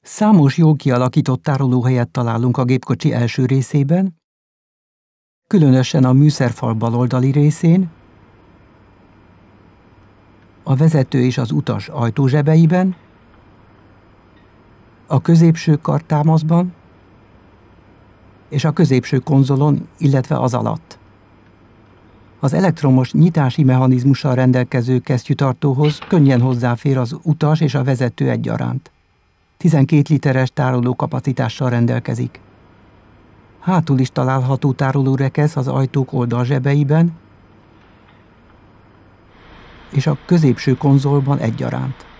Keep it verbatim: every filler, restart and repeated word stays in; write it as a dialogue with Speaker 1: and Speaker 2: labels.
Speaker 1: Számos jól kialakított tárolóhelyet találunk a gépkocsi első részében, különösen a műszerfal baloldali részén, a vezető és az utas ajtózsebeiben, a középső kartámaszban és a középső konzolon, illetve az alatt. Az elektromos nyitási mechanizmussal rendelkező kesztyűtartóhoz könnyen hozzáfér az utas és a vezető egyaránt. tizenkét literes tárolókapacitással rendelkezik. Hátul is található tárolórekesz az ajtók oldalzsebeiben és a középső konzolban egyaránt.